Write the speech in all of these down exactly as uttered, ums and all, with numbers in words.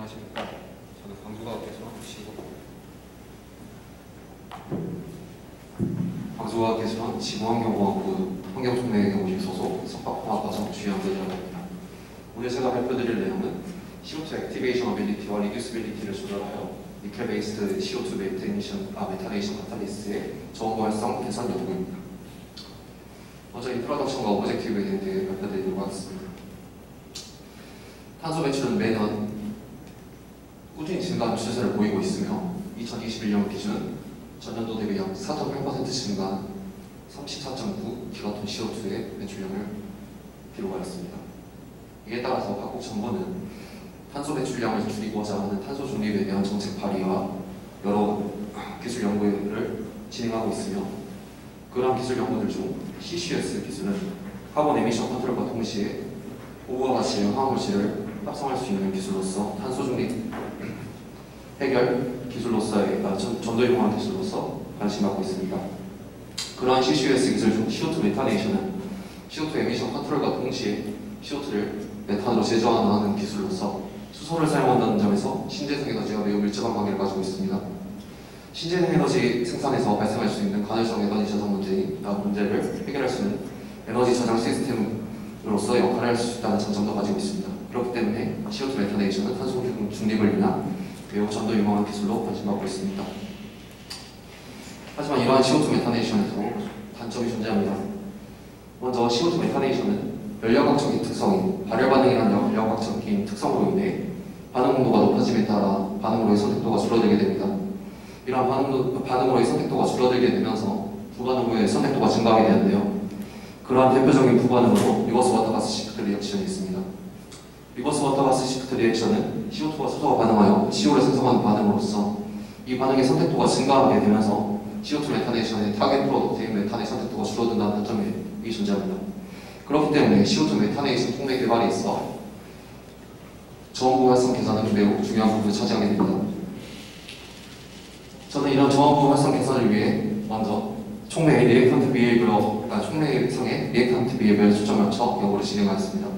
안녕하십니까. 저는 광주과학에서 광주과학에서 지구환경공학부 환경총매경무실 소속 석박화학과정 주연대라고 합니다. 오늘 제가 발표드릴 내용은 씨오투 액티베이션 어빌리티와 리듀스빌리티를 조절하여 니켈 베이스드 씨오투 메테이션, 아, 메타네이션 카탈리스트의 저온고 활성 개선 연구입니다. 먼저 인트로덕션과 오브젝티브에 대해 발표드리도록 하겠습니다. 탄소 배출은 매년 꾸준히 증가하는 추세를 보이고 있으며 이천이십일 년 기준 전년도 대비 약 사 점 팔 퍼센트 증가한 삼십사 점 구 기가톤 씨오투의 배출량을 기록하였습니다. 이에 따라서 각국 정부는 탄소 배출량을 줄이고자 하는 탄소 중립에 대한 정책 발의와 여러 기술 연구를 진행하고 있으며, 그러한 기술 연구들 중 씨씨에스 기술은 카본 에미션 컨트롤과 동시에 고부가 가치의 화학물질을 합성할 수 있는 기술로서 탄소 중립 해결 기술로서의 아, 전도이용한 기술로서 관심받고 있습니다. 그러한 씨씨에스 기술 중 씨오투 메타네이션은 씨오투 에미션 컨트롤과 동시에 씨오투를 메탄으로 재조환하는 기술로서 수소를 사용한다는 점에서 신재생 에너지와 매우 밀접한 관계를 가지고 있습니다. 신재생 에너지 생산에서 발생할 수 있는 간헐적 에너지 저장 문제, 아, 문제를 해결할 수 있는 에너지 저장 시스템으로서 역할을 할 수 있다는 장점도 가지고 있습니다. 그렇기 때문에 씨오투 메타네이션은 탄소 중립을 위한 매우 전도 유망한 기술로 관심받고 있습니다. 하지만 이러한 씨오투 메타네이션에서 단점이 존재합니다. 먼저 씨오투 메타네이션은 연료학적인 특성인 발열 반응이라는 연료학적인 특성으로 인해 반응 농도가 높아짐에 따라 반응으로의 선택도가 줄어들게 됩니다. 이러한 반응, 반응으로의 선택도가 줄어들게 되면서 부반응 후에 선택도가 증가하게 되는데요. 그러한 대표적인 부반응으로 리버스 워터가스 시프트 리액션이 있습니다. 리버스 워터가스 시프트 리액션은 씨오투와 수소가 반응하여 씨오를 생성하는 반응으로서 이 반응의 선택도가 증가하게 되면서 씨오투 메타네이션의 타겟 프로덕트인 메탄의 선택도가 줄어든다는 단점이 존재합니다. 그렇기 때문에 씨오투 메타네이션 통매 개발에 있어 저온고 활성 개선은 매우 중요한 부분을 차지하게 됩니다. 저는 이런 저온고 활성 개선을 위해 먼저 촉매 리액턴트 비헤이비어, 아, 촉매상의 리액턴트 비헤이비어에 초점을 맞춰 연구를 진행하였습니다.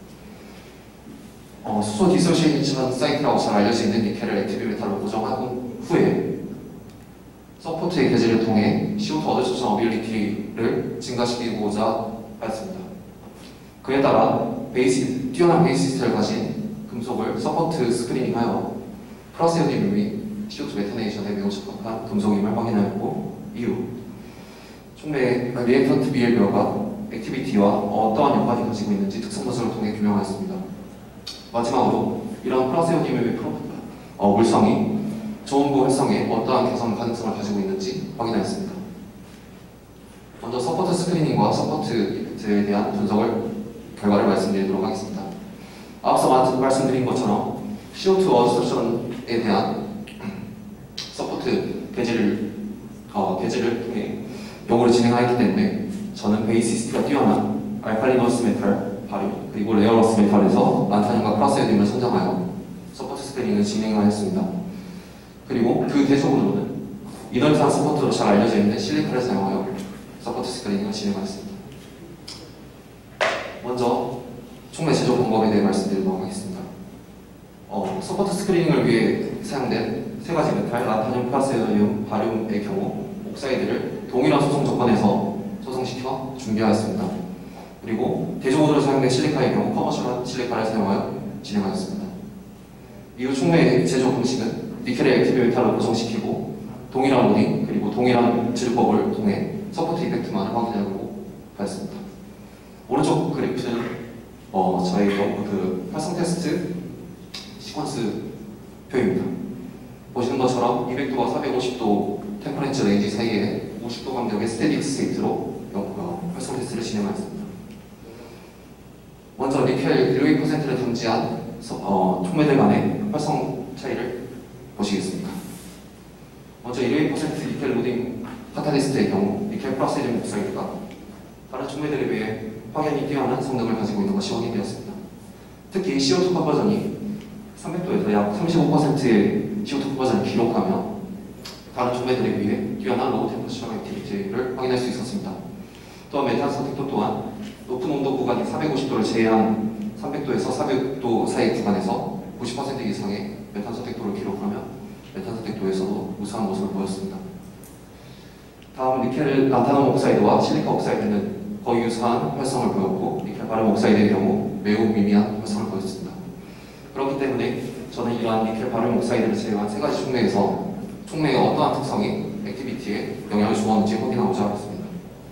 어, 수소 디소시에이션 사이트라고 잘 알려져 있는 니켈을 액티브 메탈로 고정한 후에 서포트의 개제를 통해 씨오투 어드소션 어빌리티를 증가시키고자 하였습니다. 그에 따라 베이시, 뛰어난 베이시스트를 가진 금속을 서포트 스크리닝하여 프라세오딘 씨오투 메타네이션에 매우 적합한 금속임을 확인하였고, 이후 촉매 리액턴트 비헤이비어가 액티비티와 어떠한 연관이 가지고 있는지 특성 분석을 통해 규명하였습니다. 마지막으로 이러한 프라세오딘의 어, 물성이 저온고 활성에 어떠한 개선 가능성을 가지고 있는지 확인하였습니다. 먼저 서포트 스크리닝과 서포트에 대한 분석을 결과를 말씀드리도록 하겠습니다. 앞서 말씀드린 것처럼 씨오투 어드소션에 대한 서포트 개제를, 어, 개제를 통해 연구를 진행하였기 때문에 저는 베이시스트가 뛰어난 알칼리너스 메탈 발효 그리고 레어러스 메탈에서 란타늄과 프라세오딘을 선정하여 서포트 스크리닝을 진행하였습니다. 그리고 그 대적으로는 이너리상 서포트로 잘 알려져 있는 실리카를 사용하여 서포트 스크리닝을 진행하였습니다. 먼저 촉매 제조 방법에 대해 말씀드리도록 하겠습니다. 어, 서포트 스크리닝을 위해 사용된 세 가지 메탈, 란타늄, 프라세오디움, 바륨의 경우 옥사이드를 동일한 소성 조건에서 소성시켜 준비하였습니다. 그리고 대조구조로 사용된 실리카의 경우 커머셜한 실리카를 사용하여 진행하였습니다. 이후 촉매 제조 방식은 니켈의 액티브 메탈로 고정시키고 동일한 로딩 그리고 동일한 제조법을 통해 서포트 이펙트만을 확인하고 하였습니다. 오른쪽 그래프는 어, 저희 그 활성 테스트 시퀀스 표입니다. 보시는 것처럼 이백 도와 사백오십 도 템퍼레이처 레인지 사이에 오십 도 간격의 스테딕 스테이트로 활성 테스트를 진행하였습니다. 먼저 니켈 일십이 퍼센트를 담지한 어, 촉매들 간의 활성 차이를 보시겠습니다. 먼저 일십이 퍼센트 니켈 로딩 카탈리스트의 경우 니켈 프라세오딘 옥사이드가 다른 촉매들에 비해 확연히 뛰어난 성능을 가지고 있는 것이 확인되었습니다. 특히 씨오투 컨버전이 삼백 도에서 약 삼십오 퍼센트의 씨오투 컨버전을 기록하며 다른 촉매들에 비해 뛰어난 로우 템퍼처 액티비티를 확인할 수 있었습니다. 또한 메탄 선택도 또한 높은 온도 구간인 사백오십 도를 제외한 삼백 도에서 사백 도 사이 구간에서 구십 퍼센트 이상의 메탄 선택도를 기록하면 메탄 선택도에서도 우수한 모습을 보였습니다. 다음 니켈 나타남 옥사이드와 실리카 옥사이드는 거의 유사한 활성을 보였고 니켈 바름 옥사이드의 경우 매우 미미한 활성을 보였습니다. 그렇기 때문에 저는 이러한 니켈 바름 옥사이드를 제외한 세 가지 촉매에서 촉매의 어떠한 특성이 액티비티에 영향을 주었는지 확인하고자 하겠습니다.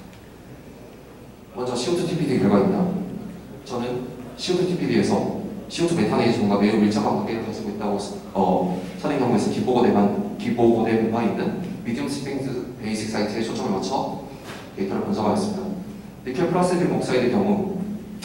먼저 씨오투 티피디 결과입니다. 저는 씨오투 티피디에서 씨오투 메탄에이션과 매우 밀접한 관계를 가지고 있다고 어, 선행 연구에서 기보고된, 기보고된 바 있는 미디움 스프링스 베이직 사이트에 초점을 맞춰 데이터를 분석하였습니다. 니켈 플러스딜 옥사이드의 경우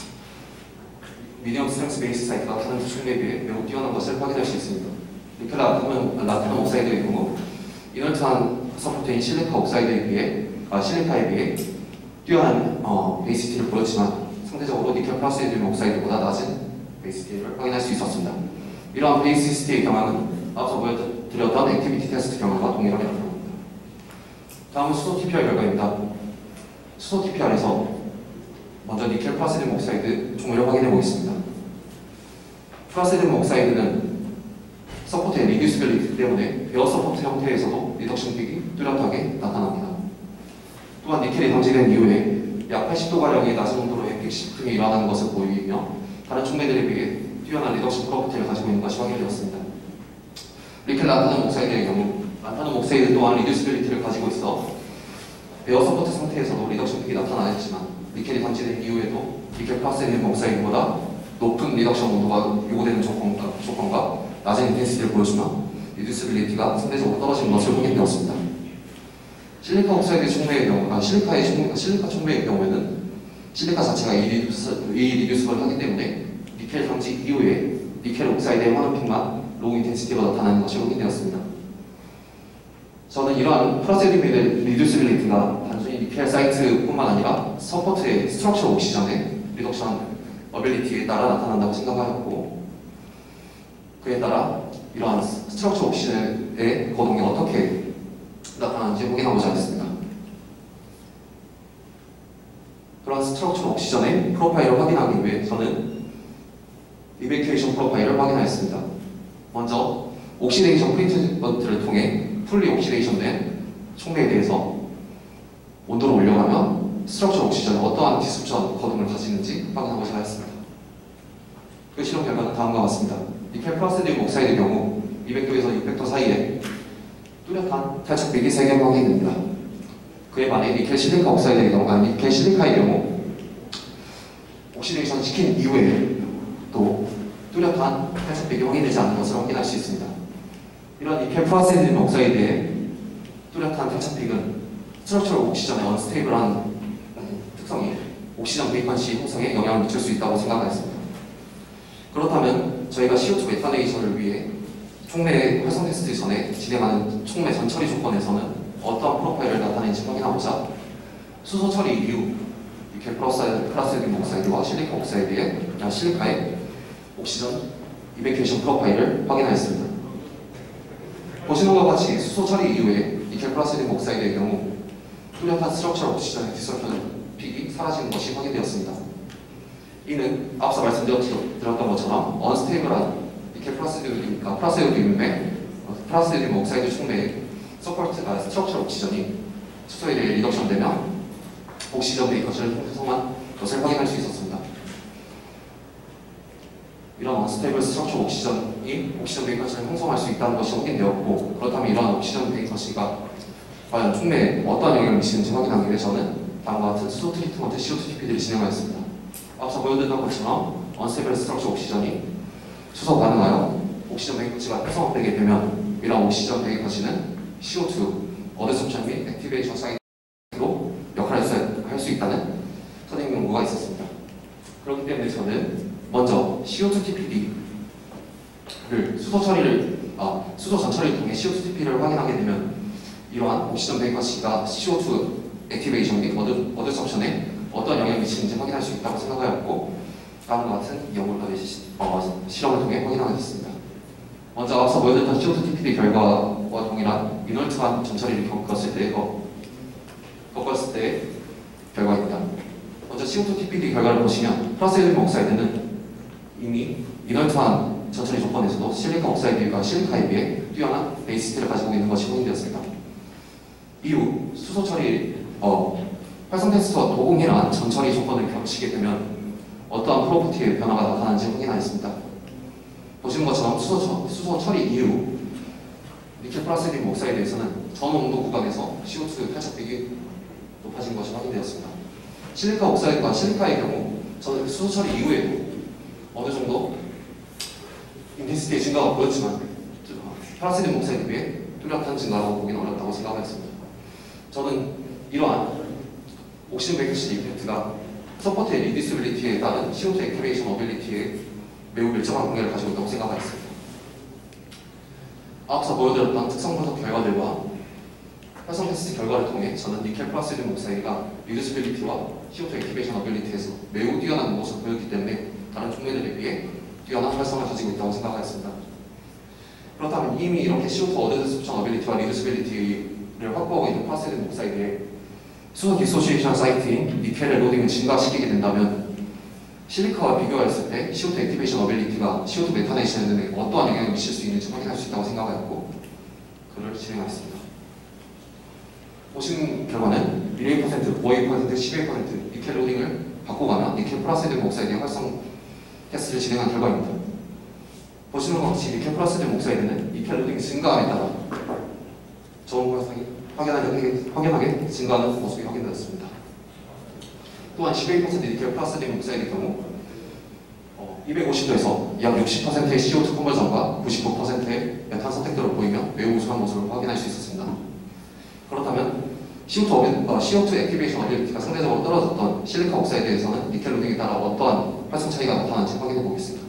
미디움 스트렝스 베이스 사이트가 다른 두 촉매에 비해 매우 뛰어난 것을 확인할 수 있습니다. 니켈 라탄 옥사이드의 경우 이널트한 서포트인 실리카 옥사이드에 비해 아, 실리카에 비해 뛰어난 어, 베이시티를 보였지만 상대적으로 니켈 플러스딜 옥사이드보다 낮은 베이시티를 확인할 수 있었습니다. 이러한 베이시티의 경향은 앞서 보여드렸던 액티비티 테스트 경향과 동일하게 나타납니다. 다음은 수소 티피알 결과입니다. 수소 티피알에서 먼저 니켈 플라세듐 옥사이드 종류를 확인해 보겠습니다. 플라세듐 옥사이드는 서포트의 리듀스빌리티 때문에 베어 서포트 형태에서도 리덕션 픽이 뚜렷하게 나타납니다. 또한 니켈이 방지된 이후에 약 팔십 도가량의 낮은 온도로의 백십등이 일어나는 것을 보이며 다른 촉매들에 비해 뛰어난 리덕션 프로퍼티를 가지고 있는 것이 확인되었습니다. 니켈 라탄음 옥사이드의 경우 라탄음 옥사이드 또한 리듀스빌리티를 가지고 있어 베어 서포트 상태에서도 리덕션 픽이 나타나였지만 니켈이 방지된 이후에도 니켈 플라세듐 옥사이드보다 높은 리덕션 온도가 요구되는 조건과, 조건과 낮은 인텐시티를 보여주며 리듀스빌리티가 상대적으로 떨어지는 것을 확인되었습니다. 실리카 옥사이드 촉매의 경우, 아, 실리카의 촉매, 실리카 촉매의 경우에는 실리카 자체가 이리듀스블 하기 때문에 니켈 방지 이후에 니켈 옥사이드의 환원픽만 로우 인텐시티로 나타나는 것이 확인되었습니다. 저는 이러한 플라세듐의 리듀스빌리티가 단순히 니켈 사이트뿐만 아니라 서포트의 스트럭처 옥시전의 리덕션 어빌리티에 따라 나타난다고 생각하였고 그에 따라 이러한 스트럭처 옥시전의 거동이 어떻게 나타나는지 확인하고자 하겠습니다. 그러한 스트럭처 옥시전의 프로파일을 확인하기 위해 저는 이베큐에이션 프로파일을 확인하였습니다. 먼저 옥시데이션 프린트먼트를 통해 풀리 옥시데이션된 촉매에 대해서 온도를 올려가면 스트럭처 옥시전에 어떠한 디스옵션 거동을 가지는지 확인하고자 하였습니다. 그 실험 결과는 다음과 같습니다. 니켈 플라세듐 옥사이드의 경우 이백 도에서 육백 도 사이에 뚜렷한 탈착백이 세 개 확인됩니다. 그에 반해 니켈 실리카 옥사이드의 경우, 아, 니켈 실리카의 경우 옥시데이션 시킨 이후에 또 뚜렷한 탈착백이 확인되지 않는 것을 확인할 수 있습니다. 이런 니켈 플라세듐 옥사이드의 뚜렷한 탈착백은 스트럭처 옥시전의 언스테이블한 특성이 옥시전 브레이컨시 형성에 영향을 미칠 수 있다고 생각하였습니다. 그렇다면 저희가 씨오투 메탄에이션을 위해 촉매 활성 테스트 전에 진행하는 촉매 전 처리 조건에서는 어떠한 프로파일을 나타내는지 확인하고자 수소 처리 이후 니켈 플라세듐 옥사이드와 실리카 옥사이드의 아, 실리카의 옥시전 이베큐에이션 프로파일을 확인하였습니다. 보시는 것과 같이 수소 처리 이후에 니켈 플라세듐 옥사이드의 경우 뚜렷한 스트럭처 옥시전의 디솔션 픽이 사라지는 것이 확인되었습니다. 이는 앞서 말씀드렸던 것처럼 언스테이블한 니켈 플라세듐, 플라세듐의 플라세듐 옥사이드 촉매의 서포트가 스트럭처 옥시전이 수소에 대해 리덕션 되면 옥시전 브레이커를 형성한 것을 확인할 수 있었습니다. 이런 언스테이블 스트럭처 옥시전이 옥시전 브레이커를 형성할 수 있다는 것이 확인되었고 그렇다면 이러한 옥시전 브레이커가 과연 촉매에 어떠한 영향을 미치는지 확인하기 위해 저는 다음과 같은 수소 트리트먼트 씨오투 티피디를 진행하였습니다. 앞서 보여드렸던 것처럼 언스테이블 스트럭처 옥시전이 수소 반응하여 옥시전 브레이커가 활성화되게 되면 이러한 옥시전 브레이커는 씨오투 어드섭션 및 액티베이션 사이트로 역할을 할 수 있다는 선행 연구가 있었습니다. 그렇기 때문에 저는 먼저 씨오투 티피디를 수소 처리를 아, 수소 전 처리를 통해 씨오투 티피디를 확인하게 되면 이러한 옥시전 브레이커가 씨오투 액티베이션 및 어드, 어드섭션에 어떤 영향을 미치는지 확인할 수 있다고 생각하였고 다음과 같은 연구를 어, 실험을 통해 확인하겠습니다. 먼저 앞서 보여드렸던 씨오투 티피디 결과와 동일한 이널트한 전처리를 겪었을 때 어, 겪었을 때 결과입니다. 먼저 씨오투 티피디 결과를 보시면 플라세듐 옥사이드는 이미 이널트한 전처리 조건에서도 실리카 옥사이드가 실리카에 비해 뛰어난 베이시티를 가지고 있는 것이 확인되었습니다. 이후 수소 처리 어, 활성 테스트와 도공이란 전처리 조건을 겹치게 되면 어떠한 프로퍼티의 변화가 나타나는지 확인하였습니다. 보시는 것처럼 수소, 수소 처리 이후 니켈 플라티늄 옥사이드에서는 전온도 구간에서 씨오투 탈착비율이 높아진 것이 확인되었습니다. 실리카 옥사이드와 실리카의 경우 저는 수소 처리 이후에도 어느 정도 인텐시티의 증가가 보였지만 플라티늄 옥사이드에 비해 뚜렷한 증가라고 보기는 어렵다고 생각하였습니다. 저는 이러한 옥시즌 백액시드 이펙트가 서포트의 리듀스빌리티에 따른 씨오투 액티베이션 어빌리티에 매우 밀접한 관계를 가지고 있다고 생각하였습니다. 앞서 보여드렸던 특성 분석 결과들과 활성 테스트 결과를 통해 저는 니켈 플라티늄 옥사이드가 리듀스빌리티와 씨오투 액티베이션 어빌리티에서 매우 뛰어난 모습을 보였기 때문에 다른 종류들에 비해 뛰어난 활성을 가지고 있다고 생각하였습니다. 그렇다면 이미 이렇게 씨오투 어드드 스프션 어빌리티와 리듀스빌리티를 확보하고 있는 플라티늄 옥사이드에 수소 디소시에이션 사이트인 니켈의 로딩을 증가시키게 된다면 실리카와 비교했을 때 씨오투 액티베이션 어빌리티가 씨오투 메타네이션에 어떠한 영향을 미칠 수 있는지 확인할 수 있다고 생각하였고 그를 진행하였습니다. 보신 결과는 일 퍼센트, 오 퍼센트, 십일 퍼센트 니켈 로딩을 바꿔가며 니켈 플라티늄 옥사이드의 활성 테스트를 진행한 결과입니다. 보시는 것 같이 니켈 플라티늄 옥사이드는 니켈 로딩이 증가함에 따라 저온 활성이 확연하게, 확연하게 증가하는 모습이 확인되었습니다. 또한 십일 퍼센트 니켈 플라티늄 옥사이드의 경우 어, 이백오십 도에서 약 육십 퍼센트의 씨오투 컨버전과 구십구 퍼센트의 메탄 선택도를 보이며 매우 우수한 모습을 확인할 수 있었습니다. 그렇다면 씨오투, 어, 씨오투 액티베이션 어빌리티가 상대적으로 떨어졌던 실리카 옥사이드에서는 니켈 로딩에 따라 어떠한 활성 차이가 나타나는지 확인해 보겠습니다.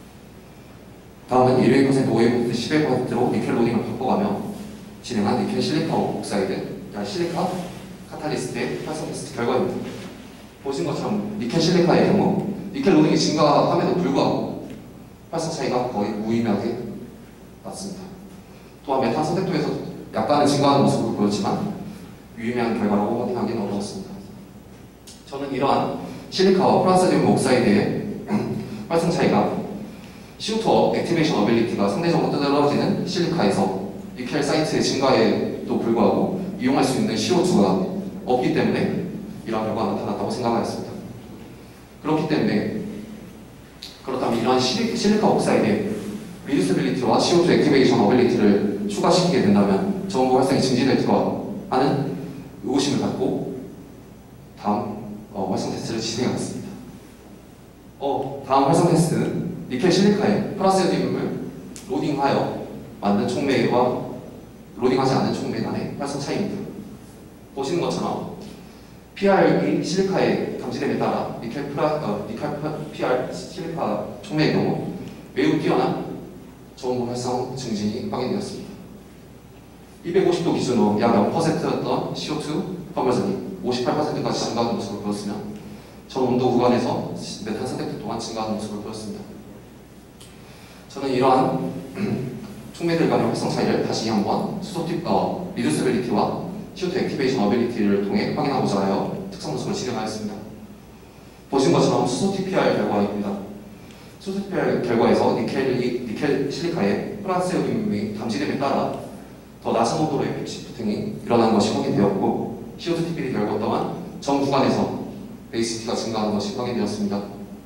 다음은 일 퍼센트, 오 퍼센트, 십일 퍼센트로 니켈 로딩을 바꿔가며 진행한 니켈 실리카 옥사이드, 실리카 카탈리스트의 활성 테스트 결과입니다. 보신 것처럼 니켈 실리카의 경우 니켈 로딩이 증가함에도 불구하고 활성 차이가 거의 무의미하게 났습니다. 또한 메탄 선택도에서 약간은 증가하는 모습을 보였지만 유의미한 결과라고 확인하기는 어려웠습니다. 저는 이러한 실리카와 플라티늄 옥사이드의 활성 차이가 씨오투 액티베이션 어빌리티가 상대적으로 떨어지는 실리카에서 니켈 사이트의 증가에도 불구하고 이용할 수 있는 씨오투가 없기 때문에 이러한 결과가 나타났다고 생각하였습니다. 그렇기 때문에 그렇다면 이러한 실리카 옥사이드의 리듀스빌리티와 씨오투 액티베이션 어빌리티를 추가시키게 된다면 저온부 활성이 증진될까 하는 의구심을 갖고 다음 어, 활성 테스트를 진행하겠습니다. 어, 다음 활성 테스트는 니켈 실리카에 플라티늄을 로딩하여 만든 촉매와 로딩하지 않은 촉매 간의 활성 차이입니다. 보시는 것처럼 피알이 실리카에 감지됨에 따라 니켈, 플라, 어, 니켈 피알 실리카 촉매의 경우 매우 뛰어난 저온부 활성 증진이 확인되었습니다. 이백오십 도 기준으로 약 영 퍼센트였던 씨오투 컨버전이 오십팔 퍼센트까지 증가하는 모습을 보였으며 저온도 구간에서 메탄 선택도 또한 증가하는 모습을 보였습니다. 저는 이러한 촉매들 간의 활성 차이를 다시 한번 수소팁 어, 리듀스빌리티와 씨오투 액티베이션 어빌리티를 통해 확인하고자 하여 특성 분석을 진행하였습니다. 보신 것처럼 수소 티피알 결과입니다. 수소 티피알 결과에서 니켈이, 니켈 실리카의 플라티늄이 감지됨에 따라 더 낮은 온도로의 백시프팅이 일어나는 것이 확인되었고 씨오투 티피디 결과 또한 전 구간에서 베이시티가 증가하는 것이 확인되었습니다.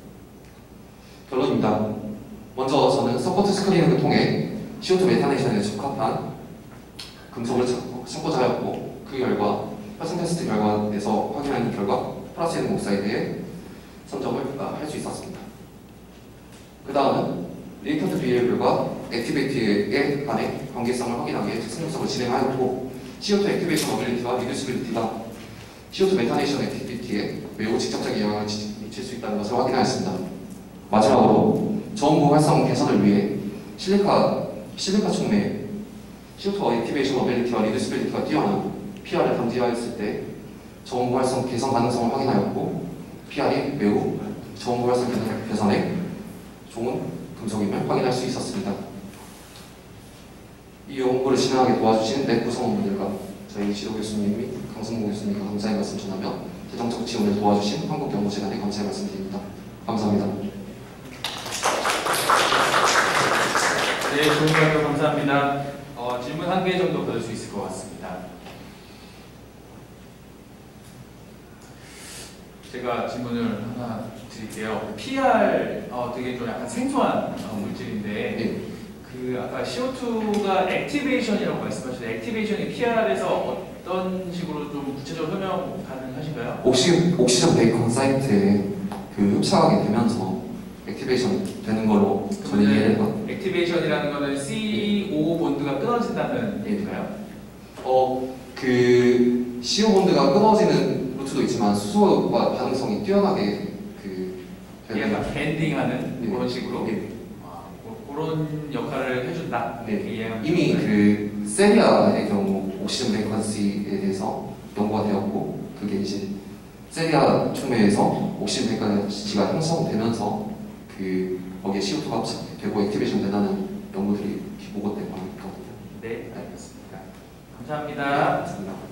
결론입니다. 먼저 저는 서포트 스크리닝을 통해 씨오투 메타네이션에 적합한 금속을 찾고자 하였고 그 결과 활성 테스트 결과에서 확인한 결과 플라티늄 옥사이드의 선점을 할 수 있었습니다. 그 다음은 리커트 비해블과 액티비티의 간의 관계성을 확인하기 위해 특성 분석을 진행하였고 씨오투 액티베이션 어빌리티와 리듀스빌리티가 씨오투 메타네이션 액티비티에 매우 직접적인 영향을 미칠 수 있다는 것을 확인하였습니다. 마지막으로 저온부 활성 개선을 위해 실리카, 실리카 촉매 씨오투 액티베이션 어빌리티와 리듀스빌리티가 뛰어난 피알을 감지하였을 때 저온부 활성 개선 가능성을 확인하였고 피알이 매우 저온부 활성 개선에 좋은 금속임을 확인할 수 있었습니다. 이 연구를 진행하게 도와주신 랩 구성원분들과 저희 지도 교수님 및 강승모 교수님과 감사의 말씀 전하며 재정적 지원을 도와주신 한국연구재단에 감사의 말씀드립니다. 감사합니다. 좋은 발표 감사합니다. 어, 질문 한 개 정도 받을 수 있을 것 같습니다. 제가 질문을 하나 드릴게요. 피알 어, 되게 좀 약간 생소한 어, 물질인데 네. 그 아까 씨오투가 액티베이션이라고 말씀하셨는데 액티베이션이 피알에서 어떤 식으로 좀 구체적으로 설명 가능하신가요? 옥시, 옥시전 베이컨 사이트에 그 흡착하게 되면서 액티베이션 되는 걸로 저는 이해를 해요. 액티베이션이라는 거는 씨오 본드가 끊어진다는 얘기인가요? 어, 그 씨오 본드가 끊어지는 루트도 있지만 수소와 반응성이 뛰어나게 그 약간 밴딩하는 네. 그런 식으로 네. 아, 그- 그런 역할을 해준다. 네. 이렇게 이해하면 이미 되나요? 그 세리아의 경우 옥시전 베이컨시에 대해서 연구가 되었고 그게 이제 세리아 촉매에서 옥시전 베이컨시가 형성되면서 그 거기에 씨오투가 흡착되고 액티베이션 된다는 연구들이 보고된 거니까. 네, 알겠습니다. 감사합니다. 감사합니다.